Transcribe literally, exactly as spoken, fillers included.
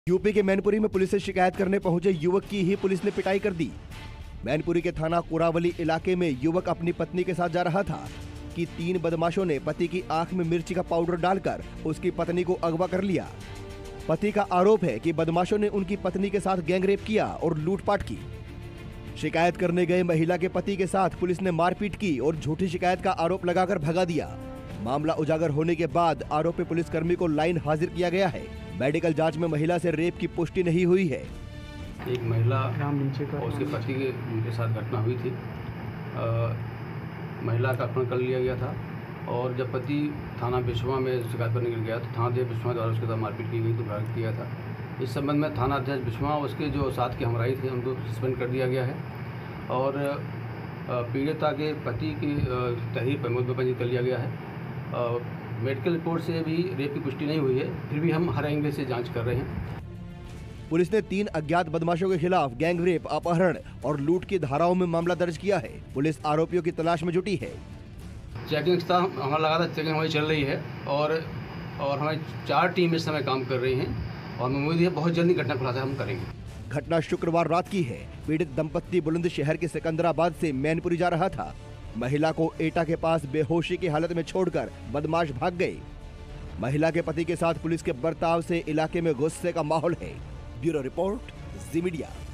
UP के मैनपुरी में police से शिकायत करने पहुंचे युवक की ही पुलिस ने पिटाई कर दी। मैनपुरी के थाना कोरावली इलाके में युवक अपनी पत्नी के साथ जा रहा था कि तीन बदमाशों ने पति की आंख में मिर्ची का पाउडर डालकर उसकी पत्नी को अगवा कर लिया। पति का आरोप है कि बदमाशों ने उनकी पत्नी के साथ गैंगरेप किया और लूटपाट की। शिकायत करने गए महिला के पति के साथ पुलिस ने मारपीट की और झूठी शिकायत का आरोप लगाकर भगा दिया। मामला उजागर होने के बाद आरोपी पुलिसकर्मी को लाइन हाजिर किया गया है। मेडिकल जांच में महिला से रेप की पुष्टि नहीं हुई है। एक महिला और उसके पति के उनके साथ घटना हुई थी। आ, महिला का अपहरण कर लिया गया था और जब पति थाना बिस्वा में शिकायत करने के लिए गया तो थाना अध्यक्ष बिस्वा द्वारा उसके साथ मारपीट की गई तो भाग किया था। इस संबंध में थाना अध्यक्ष बिस्वा उसके जो साथ के हमराई थे उनको सस्पेंड कर दिया गया है और पीड़िता के पति की तहरीर पर मुकदमा पंजीकृत कर लिया गया है। मेडिकल रिपोर्ट से भी रेप की पुष्टि नहीं हुई है, फिर भी हम हर एंगल से जांच कर रहे हैं। पुलिस ने तीन अज्ञात बदमाशों के खिलाफ गैंगरेप, अपहरण और लूट की धाराओं में मामला दर्ज किया है। पुलिस आरोपियों की तलाश में जुटी है। चेकिंग हमारा लगातार चेकिंग हमारी चल रही है और और हमारी चार टीम इस समय काम कर रही हैं और उम्मीद है बहुत जल्दी घटना खुलासा हम करेंगे। घटना शुक्रवार रात की है। पीड़ित दंपत्ति बुलंदशहर के सिकंदराबाद से मैनपुरी जा रहा था। महिला को एटा के पास बेहोशी की हालत में छोड़कर बदमाश भाग गए। महिला के पति के साथ पुलिस के बर्ताव से इलाके में गुस्से का माहौल है। Bureau report, Zee media.